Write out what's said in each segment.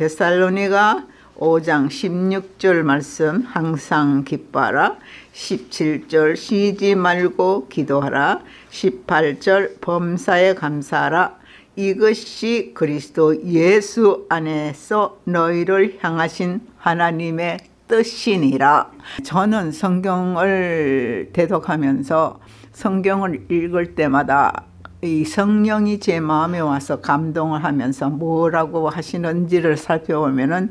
데살로니가 5장 16절 말씀 항상 기뻐하라. 17절 쉬지 말고 기도하라. 18절 범사에 감사하라. 이것이 그리스도 예수 안에서 너희를 향하신 하나님의 뜻이니라. 저는 성경을 대독하면서 성경을 읽을 때마다 이 성령이 제 마음에 와서 감동을 하면서 뭐라고 하시는지를 살펴보면은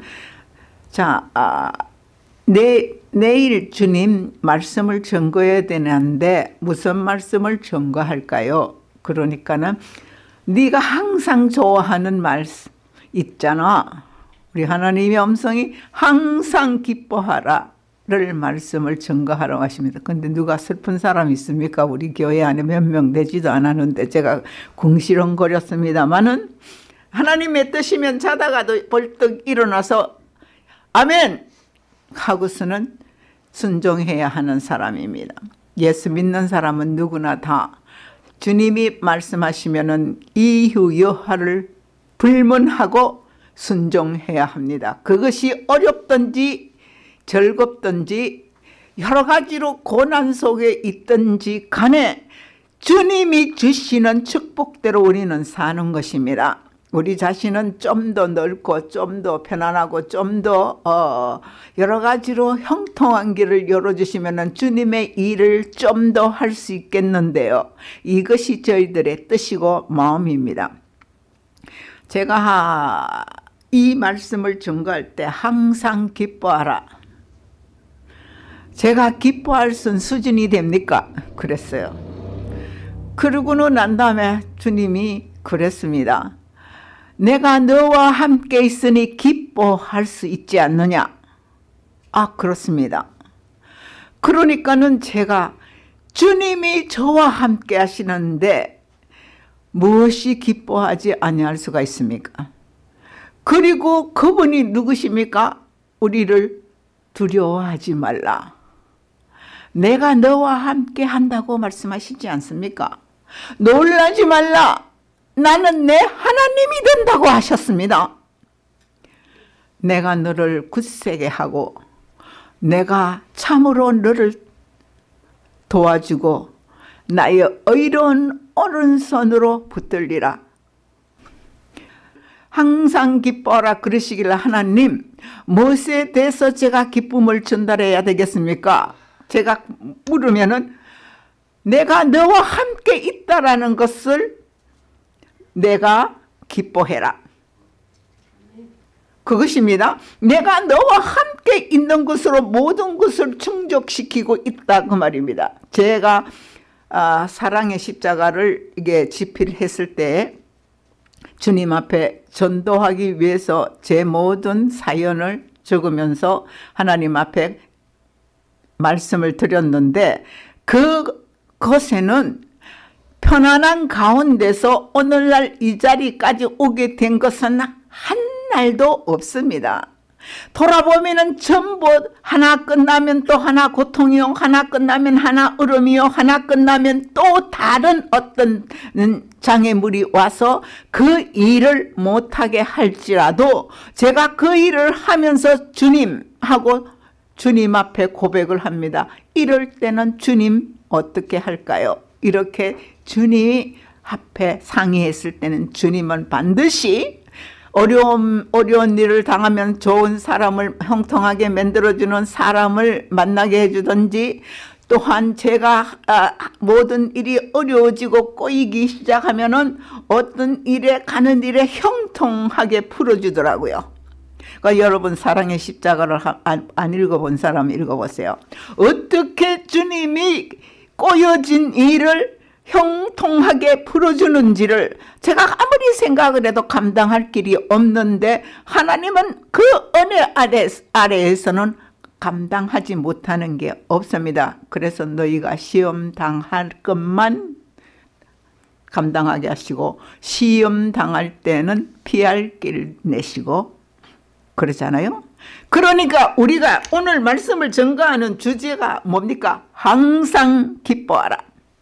내일 주님 말씀을 증거해야 되는데 무슨 말씀을 증거할까요? 그러니까는 네가 항상 좋아하는 말씀 있잖아. 우리 하나님의 음성이 항상 기뻐하라 를 말씀을 증거하라고 하십니다. 근데 누가 슬픈 사람 있습니까? 우리 교회 안에 몇 명 되지도 않았는데 제가 궁시렁거렸습니다마는 하나님의 뜻이면 자다가도 벌떡 일어나서 아멘 하고서는 순종해야 하는 사람입니다. 예수 믿는 사람은 누구나 다 주님이 말씀하시면은 이유 여하를 불문하고 순종해야 합니다. 그것이 어렵든지 즐겁든지 여러 가지로 고난 속에 있든지 간에 주님이 주시는 축복대로 우리는 사는 것입니다. 우리 자신은 좀 더 넓고 좀 더 편안하고 좀 더 여러 가지로 형통한 길을 열어주시면 주님의 일을 좀 더 할 수 있겠는데요. 이것이 저희들의 뜻이고 마음입니다. 제가 이 말씀을 증거할 때 항상 기뻐하라. 제가 기뻐할 수 있는 수준이 됩니까? 그랬어요. 그러고 난 다음에 주님이 그랬습니다. 내가 너와 함께 있으니 기뻐할 수 있지 않느냐? 아, 그렇습니다. 그러니까는 제가 주님이 저와 함께 하시는데 무엇이 기뻐하지 아니할 수가 있습니까? 그리고 그분이 누구십니까? 우리를 두려워하지 말라. 내가 너와 함께 한다고 말씀하시지 않습니까? 놀라지 말라. 나는 내 하나님이 된다고 하셨습니다. 내가 너를 굳세게 하고 내가 참으로 너를 도와주고 나의 의로운 오른손으로 붙들리라. 항상 기뻐하라 그러시길래 하나님 무엇에 대해서 제가 기쁨을 전달해야 되겠습니까? 제가 물으면은 내가 너와 함께 있다라는 것을 내가 기뻐해라. 그것입니다. 내가 너와 함께 있는 것으로 모든 것을 충족시키고 있다 그 말입니다. 제가 사랑의 십자가를 이게 집필했을 때 주님 앞에 전도하기 위해서 제 모든 사연을 적으면서 하나님 앞에 말씀을 드렸는데 그것에는 편안한 가운데서 오늘날 이 자리까지 오게 된 것은 한 날도 없습니다. 돌아보면은 전부 하나 끝나면 또 하나 고통이요, 하나 끝나면 하나 으름이요, 하나 끝나면 또 다른 어떤 장애물이 와서 그 일을 못하게 할지라도 제가 그 일을 하면서 주님하고 주님 앞에 고백을 합니다. 이럴 때는 주님 어떻게 할까요? 이렇게 주님 앞에 상의했을 때는 주님은 반드시 어려운 일을 당하면 좋은 사람을 형통하게 만들어주는 사람을 만나게 해주든지 또한 제가 모든 일이 어려워지고 꼬이기 시작하면은 어떤 일에 가는 일에 형통하게 풀어주더라고요. 그러니까 여러분 사랑의 십자가를 안 읽어본 사람 읽어보세요. 어떻게 주님이 꼬여진 일을 형통하게 풀어주는지를 제가 아무리 생각을 해도 감당할 길이 없는데 하나님은 그 은혜 아래에서는 감당하지 못하는 게 없습니다. 그래서 너희가 시험 당할 것만 감당하게 하시고 시험 당할 때는 피할 길 내시고 그러잖아요. 그러니까 우리가 오늘 말씀을 전가하는 주제가 뭡니까? 항상 기뻐하라.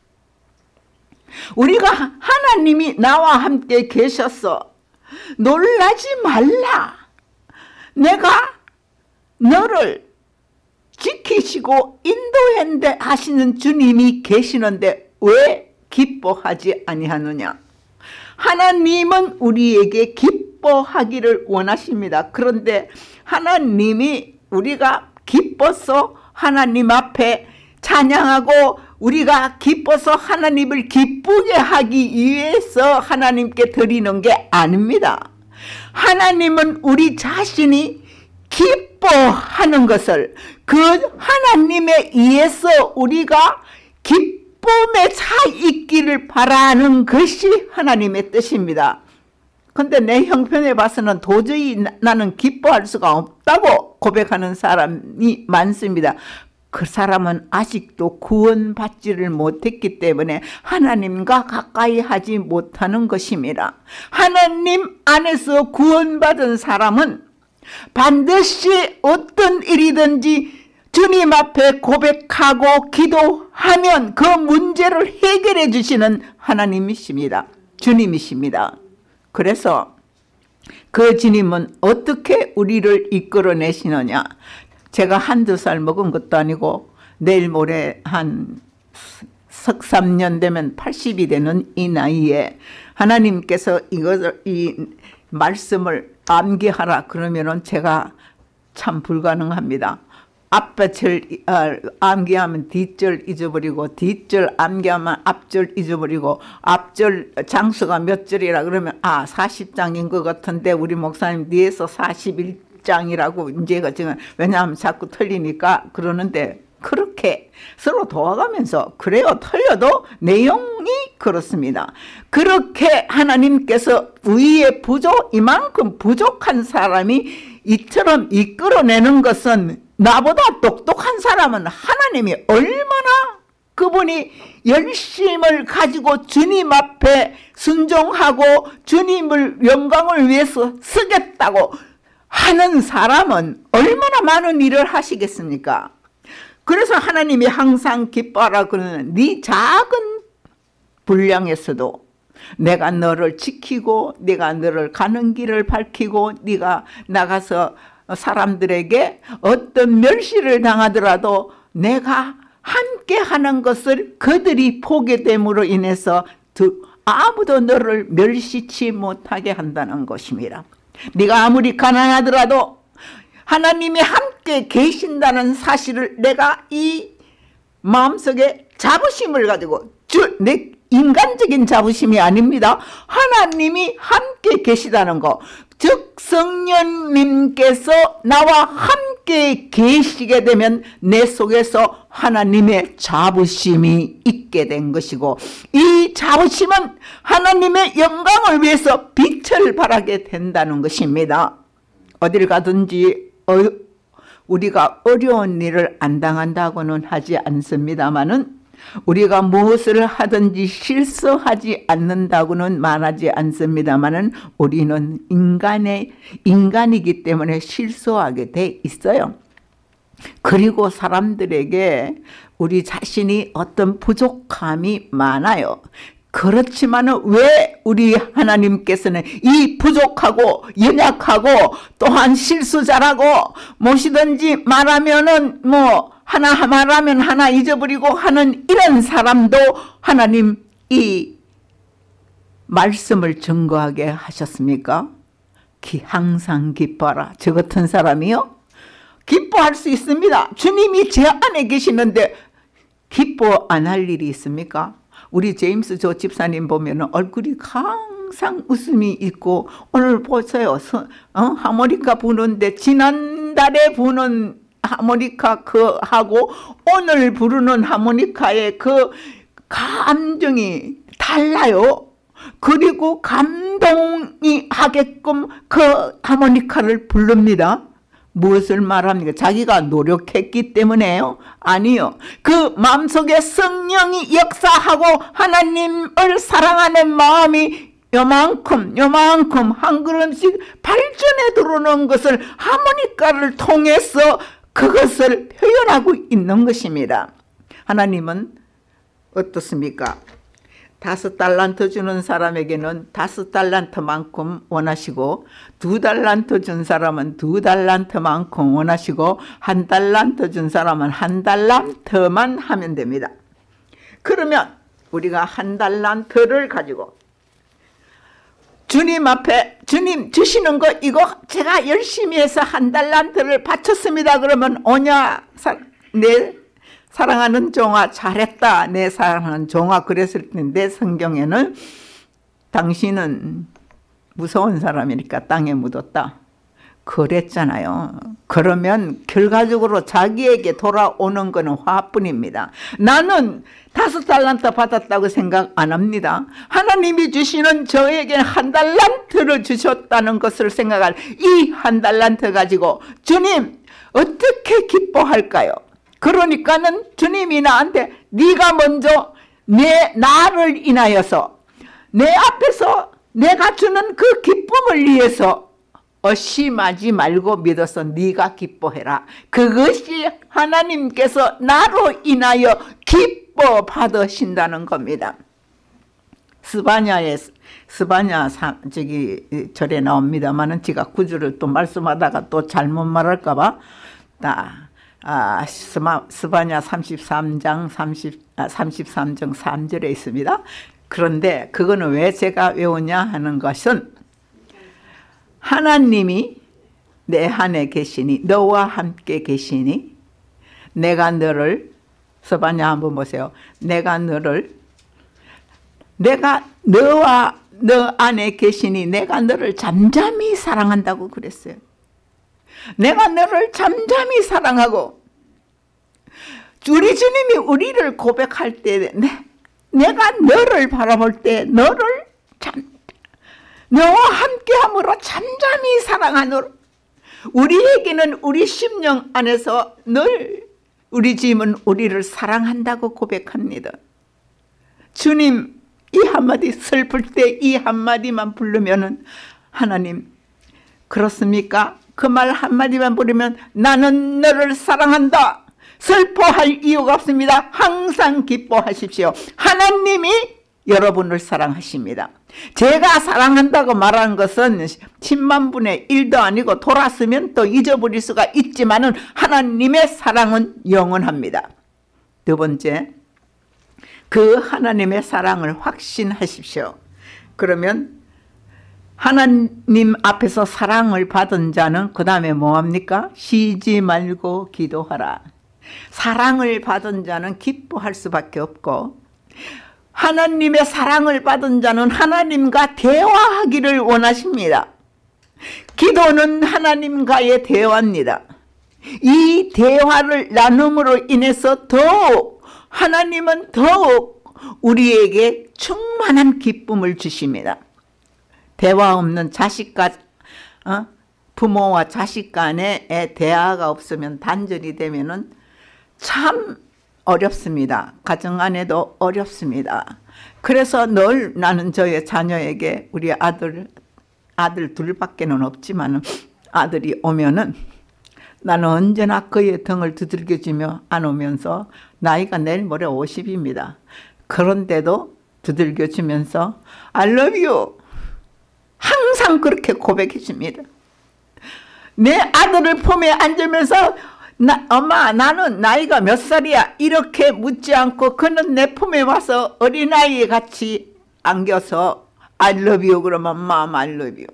우리가 하나님이 나와 함께 계셔서 놀라지 말라. 내가 너를 지키시고 인도한다 하시는 주님이 계시는데 왜 기뻐하지 아니하느냐? 하나님은 우리에게 기뻐하기를 원하십니다. 그런데 하나님이 우리가 기뻐서 하나님 앞에 찬양하고 우리가 기뻐서 하나님을 기쁘게 하기 위해서 하나님께 드리는 게 아닙니다. 하나님은 우리 자신이 기뻐하는 것을 그 하나님에 의해서 우리가 기쁨에 차 있기를 바라는 것이 하나님의 뜻입니다. 근데 내 형편에 봐서는 도저히 나는 기뻐할 수가 없다고 고백하는 사람이 많습니다. 그 사람은 아직도 구원받지를 못했기 때문에 하나님과 가까이 하지 못하는 것입니다. 하나님 안에서 구원받은 사람은 반드시 어떤 일이든지 주님 앞에 고백하고 기도하면 그 문제를 해결해 주시는 하나님이십니다. 주님이십니다. 그래서 그 주님은 어떻게 우리를 이끌어내시느냐? 제가 한두 살 먹은 것도 아니고 내일 모레 한 석 3년 되면 80이 되는 이 나이에 하나님께서 이 말씀을 암기하라 그러면은 제가 참 불가능합니다. 앞절 암기하면 뒷절 잊어버리고 뒷절 암기하면 앞절 잊어버리고 앞절 장수가 몇 절이라 그러면 40장인 것 같은데 우리 목사님 뒤에서 41장이라고 이제 지금 왜냐하면 자꾸 틀리니까 그러는데 그렇게 서로 도와가면서 그래요. 틀려도 내용이 그렇습니다. 그렇게 하나님께서 위의 부족 이만큼 부족한 사람이 이처럼 이끌어내는 것은 나보다 똑똑한 사람은 하나님이 얼마나 그분이 열심을 가지고 주님 앞에 순종하고 주님을 영광을 위해서 쓰겠다고 하는 사람은 얼마나 많은 일을 하시겠습니까? 그래서 하나님이 항상 기뻐하라 그러는 네 작은 분량에서도 내가 너를 지키고 네가 너를 가는 길을 밝히고 네가 나가서 사람들에게 어떤 멸시를 당하더라도 내가 함께 하는 것을 그들이 보게 됨으로 인해서 아무도 너를 멸시치 못하게 한다는 것입니다. 네가 아무리 가난하더라도 하나님이 함께 계신다는 사실을 내가 이 마음속에 자부심을 가지고 내 인간적인 자부심이 아닙니다. 하나님이 함께 계시다는 거, 즉 성령님께서 나와 함께 계시게 되면 내 속에서 하나님의 자부심이 있게 된 것이고 이 자부심은 하나님의 영광을 위해서 빛을 발하게 된다는 것입니다. 어딜 가든지 우리가 어려운 일을 안 당한다고는 하지 않습니다마는 우리가 무엇을 하든지 실수하지 않는다고는 말하지 않습니다마는 우리는 인간이기 때문에 실수하게 돼 있어요. 그리고 사람들에게 우리 자신이 어떤 부족함이 많아요. 그렇지만은 왜 우리 하나님께서는 이 부족하고 연약하고 또한 실수자라고 무엇이든지 말하면은 하나 말하면 하나 잊어버리고 하는 이런 사람도 하나님 이 말씀을 증거하게 하셨습니까? 항상 기뻐하라. 저 같은 사람이요? 기뻐할 수 있습니다. 주님이 제 안에 계시는데 기뻐 안 할 일이 있습니까? 우리 제임스 조 집사님 보면 얼굴이 항상 웃음이 있고 오늘 보세요. 하모니카 부는데 지난달에 부는 하모니카 하고 오늘 부르는 하모니카의 그 감정이 달라요. 그리고 감동이 하게끔 그 하모니카를 부릅니다. 무엇을 말합니까? 자기가 노력했기 때문에요? 아니요. 그 마음속에 성령이 역사하고 하나님을 사랑하는 마음이 요만큼 한 걸음씩 발전해 들어오는 것을 하모니카를 통해서 그것을 표현하고 있는 것입니다. 하나님은 어떻습니까? 5달란트 주는 사람에게는 5달란트만큼 원하시고 2달란트 준 사람은 2달란트만큼 원하시고 1달란트 준 사람은 1달란트만 하면 됩니다. 그러면 우리가 1달란트를 가지고 주님 앞에 주님 주시는 거 이거 제가 열심히 해서 1달란트를 바쳤습니다. 그러면 오냐 내 사랑하는 종아 잘했다. 내 사랑하는 종아 그랬을 때 내 성경에는 당신은 무서운 사람이니까 땅에 묻었다. 그랬잖아요. 그러면 결과적으로 자기에게 돌아오는 것은 화뿐입니다. 나는 5달란트 받았다고 생각 안 합니다. 하나님이 주시는 저에게 1달란트를 주셨다는 것을 생각할 이 1달란트 가지고 주님 어떻게 기뻐할까요? 그러니까는 주님이 나한테 네가 먼저 나를 인하여서 내 앞에서 내가 주는 그 기쁨을 위해서 의심하지 말고 믿어서 네가 기뻐해라. 그것이 하나님께서 나로 인하여 기뻐 받으신다는 겁니다. 스바냐 절에 나옵니다만은 제가 구절을 또 말씀하다가 또 잘못 말할까봐 스바냐 33장 3절에 있습니다. 그런데 그거는 왜 제가 외우냐 하는 것은 하나님이 내 안에 계시니 너와 함께 계시니 내가 너를 스바냐 한번 보세요. 내가 너와 너 안에 계시니 내가 너를 잠잠히 사랑한다고 그랬어요. 내가 너를 잠잠히 사랑하고 우리 주님이 우리를 고백할 때 내가 너를 바라볼 때 너와 함께함으로 잠잠히 사랑하노라. 우리에게는 우리 심령 안에서 늘 우리 주님은 우리를 사랑한다고 고백합니다. 주님 이 한마디 슬플 때 이 한마디만 부르면은 하나님 그렇습니까? 그 말 한마디만 부르면 나는 너를 사랑한다. 슬퍼할 이유가 없습니다. 항상 기뻐하십시오. 하나님이 여러분을 사랑하십니다. 제가 사랑한다고 말하는 것은 10만 분의 1도 아니고 돌았으면 또 잊어버릴 수가 있지만은 하나님의 사랑은 영원합니다. 두 번째, 그 하나님의 사랑을 확신하십시오. 그러면 하나님 앞에서 사랑을 받은 자는 그 다음에 뭐합니까? 쉬지 말고 기도하라. 사랑을 받은 자는 기뻐할 수밖에 없고 하나님의 사랑을 받은 자는 하나님과 대화하기를 원하십니다. 기도는 하나님과의 대화입니다. 이 대화를 나눔으로 인해서 더욱 하나님은 더욱 우리에게 충만한 기쁨을 주십니다. 대화 없는 자식과 부모와 자식 간의 대화가 없으면 단절이 되면은 참 어렵습니다. 가정 안에도 어렵습니다. 그래서 늘 나는 저의 자녀에게 우리 아들 둘밖에는 없지만 아들이 오면은 나는 언제나 그의 등을 두들겨주며 안으면서 나이가 내일 모레 50입니다. 그런데도 두들겨주면서 I love you 항상 그렇게 고백해 줍니다. 내 아들을 품에 안으면서 엄마 나는 나이가 몇 살이야 이렇게 묻지 않고 그는 내 품에 와서 어린아이 같이 안겨서 I love you 그러면 Mom I love you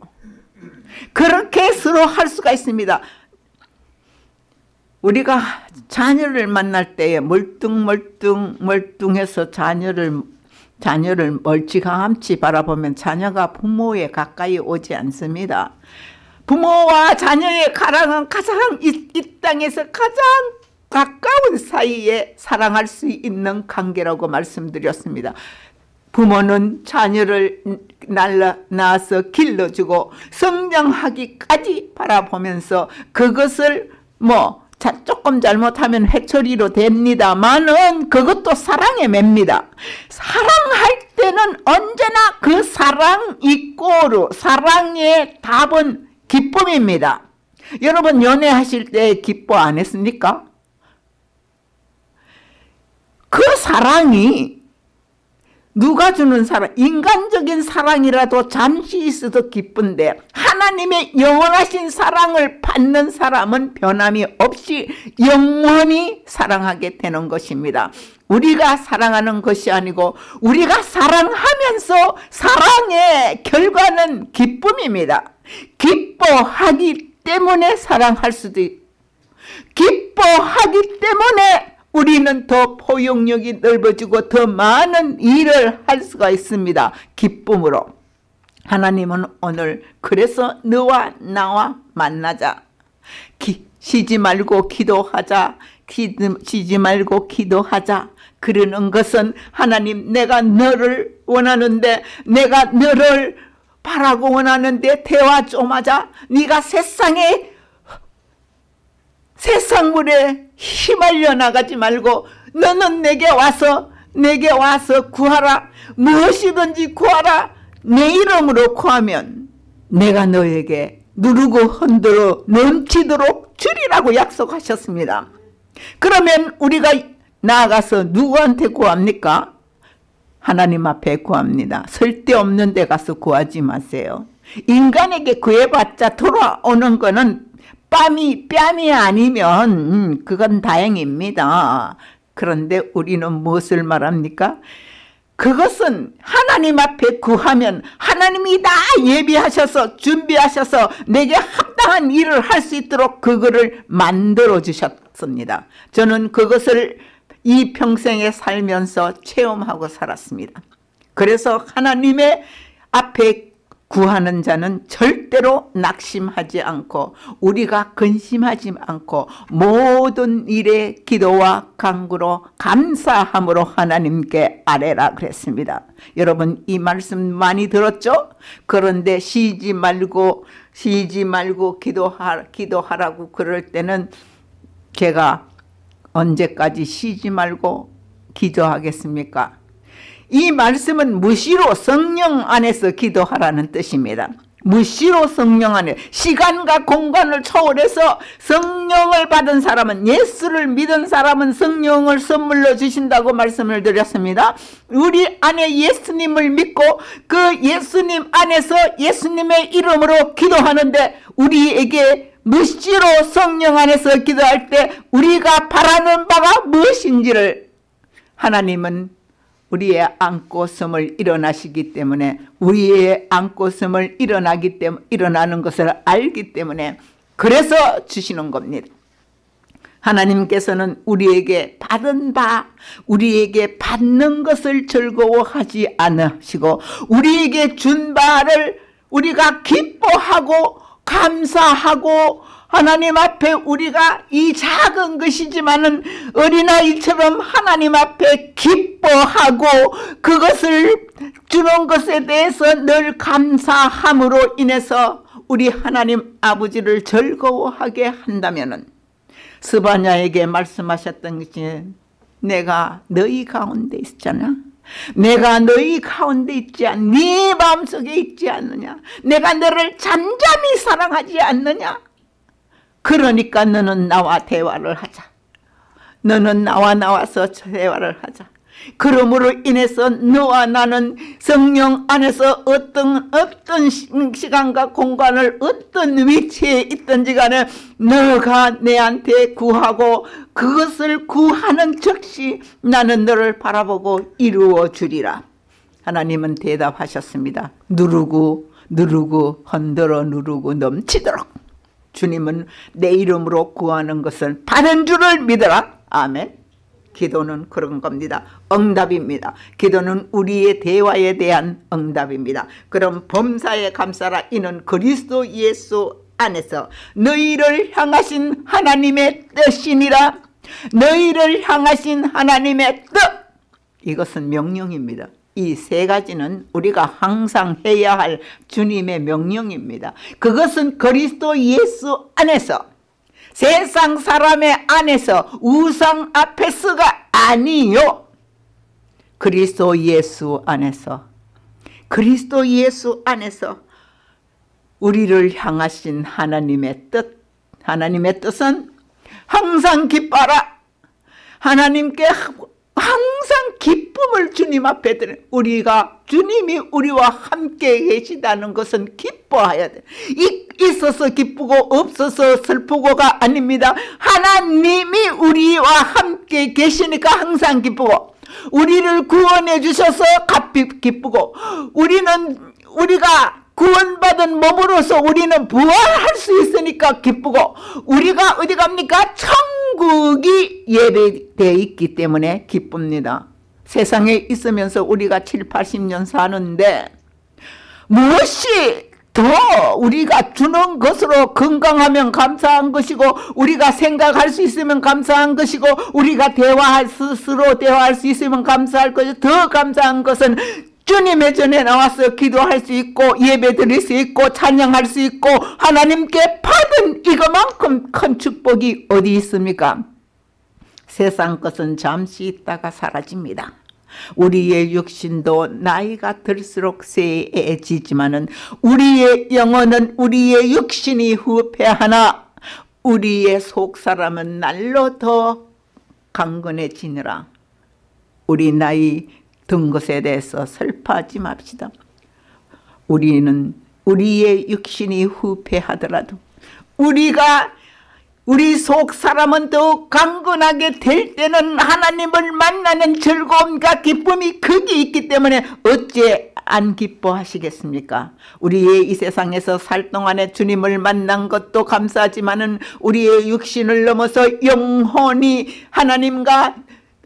그렇게 서로 할 수가 있습니다. 우리가 자녀를 만날 때에 멀뚱해서 자녀를 멀찌감치 바라보면 자녀가 부모에 가까이 오지 않습니다. 부모와 자녀의 가랑은 가장 이 땅에서 가장 가까운 사이에 사랑할 수 있는 관계라고 말씀드렸습니다. 부모는 자녀를 낳아서 길러주고 성장하기까지 바라보면서 그것을 조금 잘못하면 회초리로 됩니다만은 그것도 사랑의 맵니다. 사랑할 때는 언제나 그 사랑 이꼬르 사랑의 답은 기쁨입니다. 여러분 연애하실 때 기뻐 안 했습니까? 그 사랑이 누가 주는 사랑, 인간적인 사랑이라도 잠시 있어도 기쁜데 하나님의 영원하신 사랑을 받는 사람은 변함이 없이 영원히 사랑하게 되는 것입니다. 우리가 사랑하는 것이 아니고 우리가 사랑하면서 사랑의 결과는 기쁨입니다. 기뻐하기 때문에 사랑할 수도 있고, 기뻐하기 때문에 우리는 더 포용력이 넓어지고 더 많은 일을 할 수가 있습니다. 기쁨으로. 하나님은 오늘 그래서 너와 나와 만나자. 쉬지 말고 기도하자. 쉬지 말고 기도하자. 그러는 것은 하나님, 내가 너를 원하는데, 내가 너를 바라고 원하는데 대화 좀 하자. 네가 세상 물에 휘말려 나가지 말고 너는 내게 와서 구하라. 무엇이든지 구하라. 내 이름으로 구하면 내가 너에게 누르고 흔들어 넘치도록 주리라고 약속하셨습니다. 그러면 우리가 나아가서 누구한테 구합니까? 하나님 앞에 구합니다. 쓸데없는 데 가서 구하지 마세요. 인간에게 구해봤자 돌아오는 거는 뺨이 아니면 그건 다행입니다. 그런데 우리는 무엇을 말합니까? 그것은 하나님 앞에 구하면 하나님이 다 예비하셔서 준비하셔서 내게 합당한 일을 할 수 있도록 그거를 만들어 주셨습니다. 저는 그것을 이 평생에 살면서 체험하고 살았습니다. 그래서 하나님의 앞에 구하는 자는 절대로 낙심하지 않고 우리가 근심하지 않고 모든 일에 기도와 간구로 감사함으로 하나님께 아뢰라 그랬습니다. 여러분, 이 말씀 많이 들었죠? 그런데 쉬지 말고 기도하라고 그럴 때는 제가 언제까지 쉬지 말고 기도하겠습니까? 이 말씀은 무시로 성령 안에서 기도하라는 뜻입니다. 무시로 성령 안에, 시간과 공간을 초월해서 성령을 받은 사람은, 예수를 믿은 사람은 성령을 선물로 주신다고 말씀을 드렸습니다. 우리 안에 예수님을 믿고 그 예수님 안에서 예수님의 이름으로 기도하는데, 우리에게 무시로 성령 안에서 기도할 때 우리가 바라는 바가 무엇인지를 하나님은 우리의 안고섬을 일어나시기 때문에, 우리의 안고섬을 일어나는 것을 알기 때문에 그래서 주시는 겁니다. 하나님께서는 우리에게 받은 바, 우리에게 받는 것을 즐거워하지 않으시고 우리에게 준 바를 우리가 기뻐하고 감사하고 하나님 앞에 우리가 이 작은 것이지만은 어린아이처럼 하나님 앞에 기뻐하고 그것을 주는 것에 대해서 늘 감사함으로 인해서 우리 하나님 아버지를 즐거워하게 한다면은, 스바냐에게 말씀하셨던 것이 내가 너희 가운데 있잖아. 내가 너희 가운데 있지 않냐? 네 마음속에 있지 않느냐? 내가 너를 잠잠히 사랑하지 않느냐? 그러니까 너는 나와 대화를 하자. 너는 나와서 대화를 하자. 그러므로 인해서 너와 나는 성령 안에서 어떤 시간과 공간을 어떤 위치에 있든지 간에 너가 내한테 구하고 그것을 구하는 즉시 나는 너를 바라보고 이루어 주리라. 하나님은 대답하셨습니다. 누르고 흔들어 누르고 넘치도록. 주님은 내 이름으로 구하는 것을 받은 줄을 믿어라. 아멘. 기도는 그런 겁니다. 응답입니다. 기도는 우리의 대화에 대한 응답입니다. 그럼 범사에 감사라. 이는 그리스도 예수 안에서 너희를 향하신 하나님의 뜻이니라. 너희를 향하신 하나님의 뜻. 이것은 명령입니다. 이 세 가지는 우리가 항상 해야 할 주님의 명령입니다. 그것은 그리스도 예수 안에서, 세상 사람의 안에서, 우상 앞에서가 아니요. 그리스도 예수 안에서, 그리스도 예수 안에서 우리를 향하신 하나님의 뜻. 하나님의 뜻은 항상 기뻐라. 하나님께 항상 기쁨을 주님 앞에 드려. 우리가 주님이 우리와 함께 계시다는 것은 기뻐해야 돼. 있어서 기쁘고 없어서 슬프고가 아닙니다. 하나님이 우리와 함께 계시니까 항상 기쁘고, 우리를 구원해 주셔서 기쁘고, 우리가 구원받은 몸으로서 우리는 부활할 수 있으니까 기쁘고, 우리가 어디 갑니까? 천국이 예배되어 있기 때문에 기쁩니다. 세상에 있으면서 우리가 7, 80년 사는데 무엇이 더 우리가 주는 것으로 건강하면 감사한 것이고, 우리가 생각할 수 있으면 감사한 것이고, 우리가 스스로 대화할 수 있으면 감사할 것이고, 더 감사한 것은 주님의 전에 나와서 기도할 수 있고, 예배 드릴 수 있고, 찬양할 수 있고, 하나님께 받은 이거만큼 큰 축복이 어디 있습니까? 세상 것은 잠시 있다가 사라집니다. 우리의 육신도 나이가 들수록 쇠해지지만은 우리의 영혼은, 우리의 육신이 후패하나 우리의 속사람은 날로 더 강건해지느라. 우리 나이 든 것에 대해서 슬퍼하지 맙시다. 우리는 우리의 육신이 후패하더라도 우리 속 사람은 더욱 강건하게 될 때는 하나님을 만나는 즐거움과 기쁨이 거기 있기 때문에 어째 안 기뻐하시겠습니까? 우리의 이 세상에서 살 동안에 주님을 만난 것도 감사하지만은 우리의 육신을 넘어서 영혼이 하나님과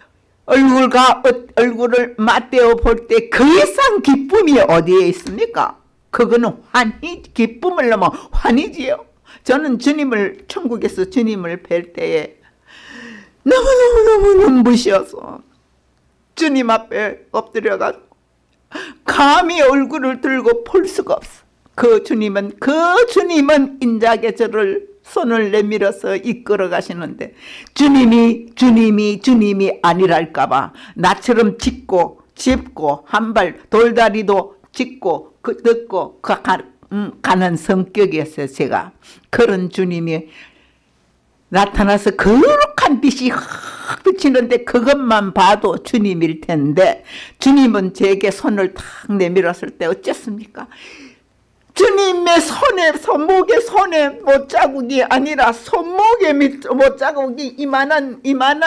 얼굴을 맞대어 볼 때 그 이상 기쁨이 어디에 있습니까? 그거는 기쁨을 넘어 환희지요. 저는 천국에서 주님을 뵐 때에 너무너무 눈부셔서 주님 앞에 엎드려가지고 감히 얼굴을 들고 볼 수가 없어. 그 주님은 인자하게 저를 손을 내밀어서 이끌어 가시는데, 주님이 아니랄까봐 나처럼 짚고 한 발 돌다리도 짚고 듣고 가는 성격이었어요. 제가 그런 주님이 나타나서 거룩한 빛이 확 비치는데 그것만 봐도 주님일 텐데, 주님은 제게 손을 탁 내밀었을 때 어쨌습니까? 주님의 손목에 손에 못자국이 아니라 손목에 못자국이 이만한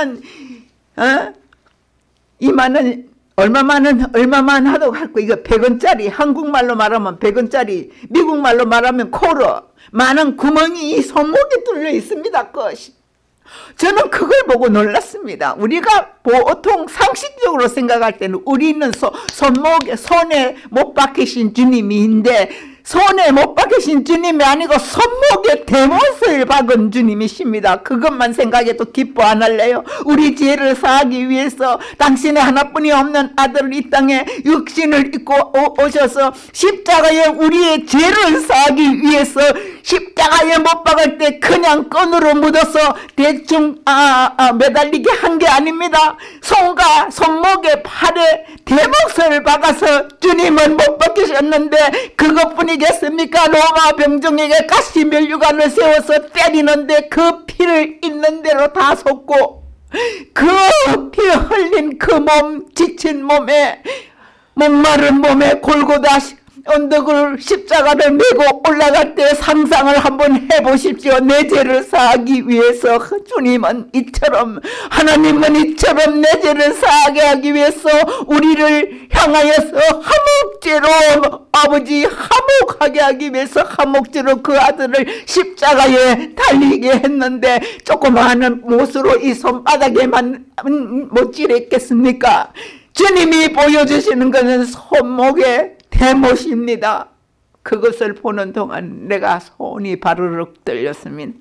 얼마만 하도 할거, 이거 100원짜리, 한국말로 말하면 100원짜리, 미국말로 말하면 코러 많은 구멍이 이 손목에 뚫려 있습니다. 저는 그걸 보고 놀랐습니다. 우리가 보통 상식적으로 생각할 때는 우리는 손에 못 박히신 주님인데, 손에 못 박히신 주님이 아니고 손목에 대못을 박은 주님이십니다. 그것만 생각해도 기뻐 안 할래요? 우리 죄를 사하기 위해서 당신의 하나뿐이 없는 아들을 이 땅에 육신을 입고 오셔서 십자가에 우리의 죄를 사하기 위해서 십자가에 못 박을 때 그냥 끈으로 묻어서 대충 매달리게 한 게 아닙니다. 손과 손목에 팔에 대못을 박아서 주님은 못 박히셨는데, 그것뿐이겠습니까? 로마 병정에게 가시 면류관을 세워서 때리는데 그 피를 있는 대로 다 쏟고, 그 피 흘린 그 몸, 지친 몸에, 목마른 몸에 골고다 언덕을 십자가를 메고 올라갈 때 상상을 한번 해보십시오. 내 죄를 사하기 위해서 주님은 하나님은 이처럼 내 죄를 사하게 하기 위해서 우리를 향하여서 화목제로, 아버지 화목하게 하기 위해서 화목제로 그 아들을 십자가에 달리게 했는데, 조그마한 못으로 이 손바닥에만 못질했겠습니까? 주님이 보여주시는 것은 손목에 대못입니다. 그것을 보는 동안 내가 손이 바르륵 떨렸습니다.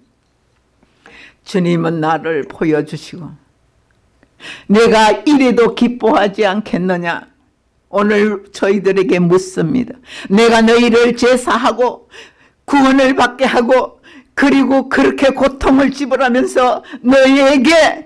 주님은 나를 보여주시고, 내가 이래도 기뻐하지 않겠느냐? 오늘 저희들에게 묻습니다. 내가 너희를 제사하고 구원을 받게 하고, 그리고 그렇게 고통을 지불하면서 너희에게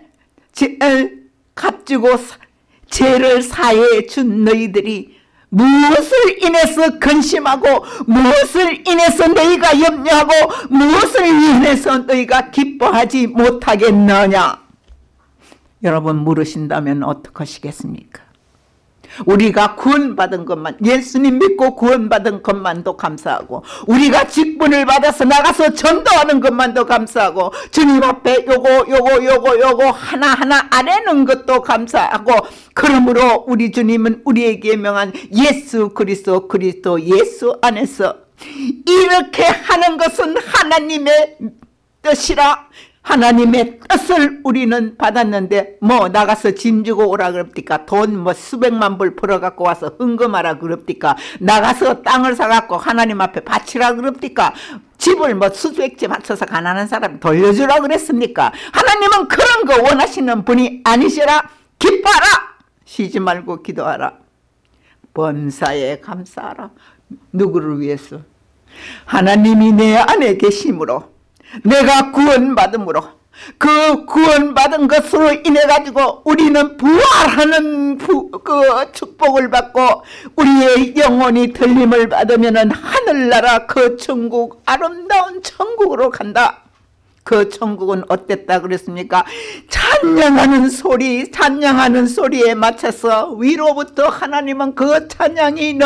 값주고 죄를 사해 준 너희들이 무엇을 인해서 근심하고, 무엇을 인해서 너희가 염려하고, 무엇을 인해서 너희가 기뻐하지 못하겠느냐? 여러분 물으신다면 어떡하시겠습니까? 우리가 구원받은 것만, 예수님 믿고 구원받은 것만도 감사하고, 우리가 직분을 받아서 나가서 전도하는 것만도 감사하고, 주님 앞에 요거 하나하나 안 해는 것도 감사하고, 그러므로 우리 주님은 우리에게 명한 예수 그리스도 예수 안에서 이렇게 하는 것은 하나님의 뜻이라, 하나님의 뜻을 우리는 받았는데 뭐 나가서 짐 주고 오라 그럽니까? 돈 뭐 수백만 불 벌어갖고 와서 헌금하라 그럽니까? 나가서 땅을 사갖고 하나님 앞에 바치라 그럽니까? 집을 뭐 수백째 바쳐서 가난한 사람 돌려주라 그랬습니까? 하나님은 그런 거 원하시는 분이 아니시라. 기뻐하라. 쉬지 말고 기도하라. 범사에 감사하라. 누구를 위해서? 하나님이 내 안에 계심으로, 내가 구원받음으로, 그 구원받은 것으로 인해 가지고 우리는 부활하는 그 축복을 받고, 우리의 영혼이 들림을 받으면 하늘나라 그 천국, 아름다운 천국으로 간다. 그 천국은 어땠다 그랬습니까? 찬양하는 소리, 찬양하는 소리에 맞춰서 위로부터 하나님은 그 찬양이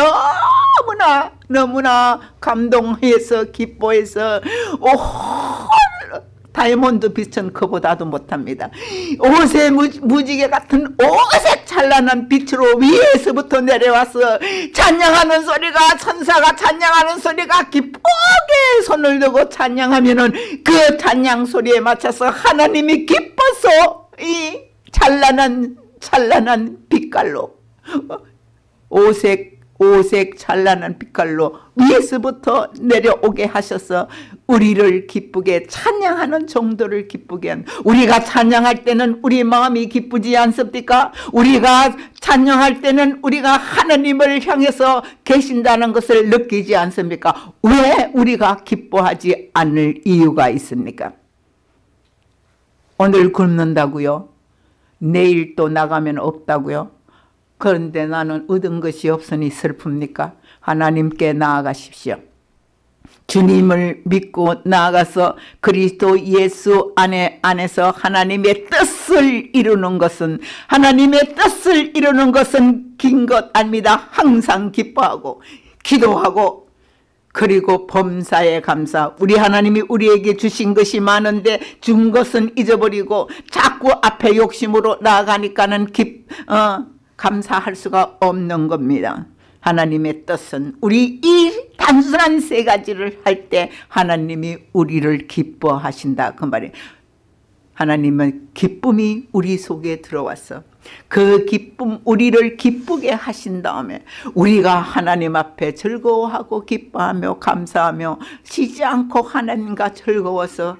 너무나 감동해서 기뻐해서 다이아몬드 빛은 그보다도 못합니다. 옷의 무지개 같은 오색 찬란한 빛으로 위에서부터 내려와서 찬양하는 소리가, 천사가 찬양하는 소리가, 기쁘게 손을 들고 찬양하면은 그 찬양 소리에 맞춰서 하나님이 기뻐서 이 찬란한 빛깔로, 오색 찬란한 빛깔로 위에서부터 내려오게 하셔서 우리를 기쁘게, 찬양하는 정도를 기쁘게 한, 우리가 찬양할 때는 우리 마음이 기쁘지 않습니까? 우리가 찬양할 때는 우리가 하나님을 향해서 계신다는 것을 느끼지 않습니까? 왜 우리가 기뻐하지 않을 이유가 있습니까? 오늘 굶는다고요? 내일 또 나가면 없다고요? 그런데 나는 얻은 것이 없으니 슬픕니까? 하나님께 나아가십시오. 주님을 믿고 나아가서 그리스도 예수 안에서 하나님의 뜻을 이루는 것은, 하나님의 뜻을 이루는 것은 긴 것 아닙니다. 항상 기뻐하고 기도하고, 그리고 범사에 감사. 우리 하나님이 우리에게 주신 것이 많은데 준 것은 잊어버리고 자꾸 앞에 욕심으로 나아가니까는 감사할 수가 없는 겁니다. 하나님의 뜻은, 우리 이 단순한 세 가지를 할 때 하나님이 우리를 기뻐하신다 그 말이에요. 하나님은 기쁨이 우리 속에 들어와서 그 기쁨, 우리를 기쁘게 하신 다음에 우리가 하나님 앞에 즐거워하고 기뻐하며 감사하며 쉬지 않고 하나님과 즐거워서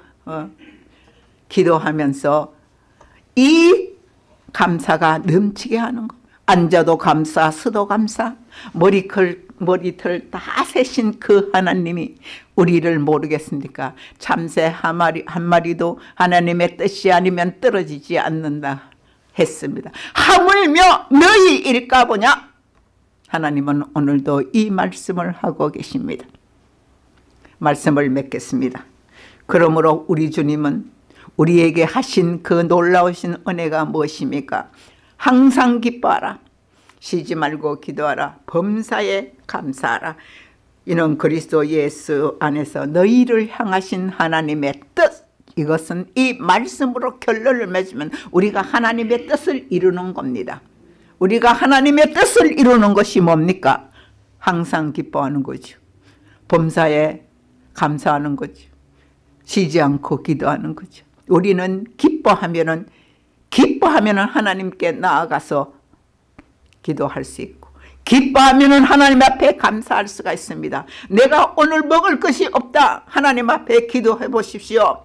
기도하면서 이 감사가 넘치게 하는 것. 앉아도 감사, 서도 감사, 머리털 다 세신 그 하나님이 우리를 모르겠습니까? 참새 한 마리도 하나님의 뜻이 아니면 떨어지지 않는다 했습니다. 하물며 너희 일까 보냐? 하나님은 오늘도 이 말씀을 하고 계십니다. 말씀을 맺겠습니다. 그러므로 우리 주님은 우리에게 하신 그 놀라우신 은혜가 무엇입니까? 항상 기뻐하라. 쉬지 말고 기도하라. 범사에 감사하라. 이는 그리스도 예수 안에서 너희를 향하신 하나님의 뜻. 이것은 이 말씀으로 결론을 맺으면 우리가 하나님의 뜻을 이루는 겁니다. 우리가 하나님의 뜻을 이루는 것이 뭡니까? 항상 기뻐하는 거죠. 범사에 감사하는 거죠. 쉬지 않고 기도하는 거죠. 우리는 기뻐하면은 하나님께 나아가서 기도할 수 있고, 기뻐하면은 하나님 앞에 감사할 수가 있습니다. 내가 오늘 먹을 것이 없다. 하나님 앞에 기도해 보십시오.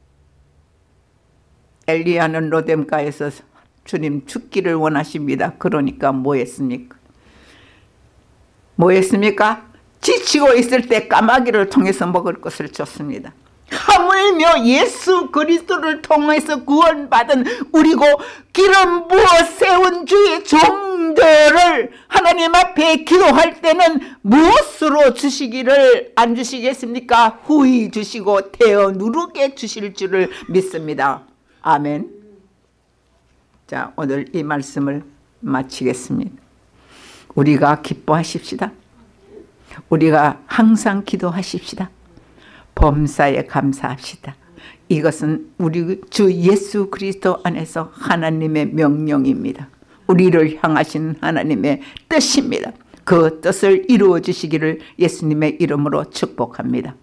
엘리야는 로뎀가에서 주님 죽기를 원하십니다. 그러니까 뭐 했습니까? 지치고 있을 때 까마귀를 통해서 먹을 것을 줬습니다. 하물며 예수 그리스도를 통해서 구원받은 우리고 기름 부어 세운 주의 종들을 하나님 앞에 기도할 때는 무엇으로 주시기를 안 주시겠습니까? 후히 주시고 태워 누르게 주실 줄을 믿습니다. 아멘. 자, 오늘 이 말씀을 마치겠습니다. 우리가 기뻐하십시다. 우리가 항상 기도하십시다. 범사에 감사합시다. 이것은 우리 주 예수 그리스도 안에서 하나님의 명령입니다. 우리를 향하신 하나님의 뜻입니다. 그 뜻을 이루어 주시기를 예수님의 이름으로 축복합니다.